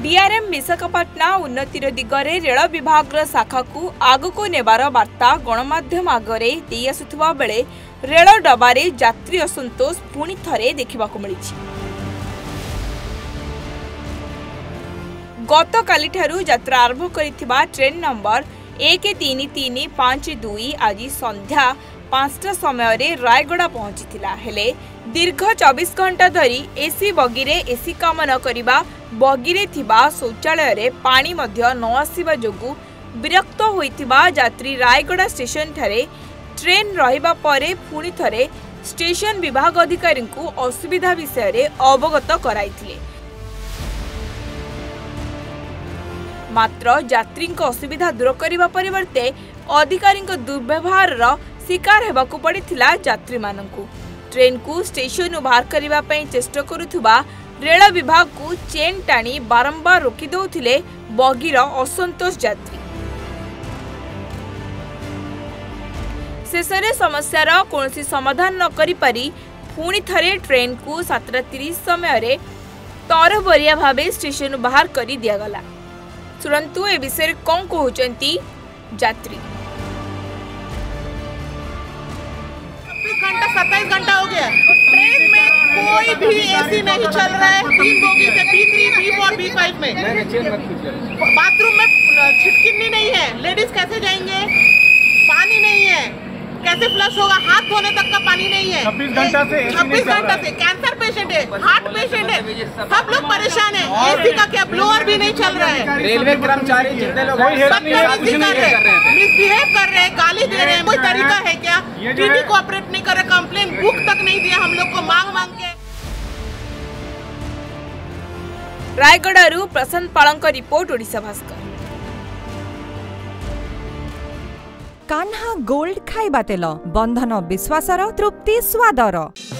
DRM Visakhapatnam उन्नतिर दिगरे रेल विभाग शाखा को आगको नेबार वार्ता गणमाध्यम आगरे दे आसुथुबा बेले रेल डबारे यात्री असंतोष पुणी थरे देखिबाकु मिलिछि। गत काली ठारू यात्रा आरंभ करिथिबा ट्रेन नंबर 133552 आज संध्या 5टा समय रे रायगड़ा पहुंचीथिला। हेले दीर्घ 24 घंटा धरी एसी बगीरे एसी काम न करिबा बगीरे थिबा शौचालय रे पानी मध्य न आसीबा जोगु विरक्त होइथिबा यात्री रायगड़ा स्टेशन ठारे ट्रेन रहिबा परे पुणी थरे स्टेशन विभाग अधिकारी को असुविधा विषय रे अवगत कराइथिले। मात्र यात्री असुविधा दूर करने परिवर्ते अधिकारी दुर्व्यवहार शिकार होगाकू पड़िथिला यात्री मानकू। ट्रेन को स्टेशन बाहर करने चेष्टा करुथुबा रेल विभाग को चेन टाणी बारंबार रोकी दौथिले बगीर असंतोष यात्री। शेषरे समस्यार कौनसी समाधान न करि पारि पुणी थरे ट्रेन को 7:30 समय तरबरिया भावे स्टेशन बाहर कर दिगला। तुरंतु ए विषय कौन कहते यात्री। 27 घंटा हो गया, ट्रेन में कोई भी एसी नहीं चल रहा है। 3 बोगी थे, B3, B4, B5 में बाथरूम में छिटकिनी नहीं है। लेडीज कैसे जाएंगे? पानी नहीं है, कैसे फ्लश होगा? हाथ धोने तक का पानी नहीं है। 26 घंटा से कैंसर पेशेंट है, हार्ट पेशेंट है, सब लोग परेशान है। एसी का क्या ब्लोअर भी नहीं चल रहा है। रेलवे कर्मचारी जितने लोग मिसबिहेव कर रहे हैं, गाली दे रहे हैं। कोई तरीका है क्या? टीटी कोऑपरेट नहीं कर रहे, कंप्लेन बुक तक नहीं दिया हम लोग को मांग के। रायगड़ारू प्रशांत पालंक रिपोर्ट ओडिशा भास्कर। कान्हा गोल्ड खाइबा तेल बंधन विश्वासर तृप्ति स्वादर।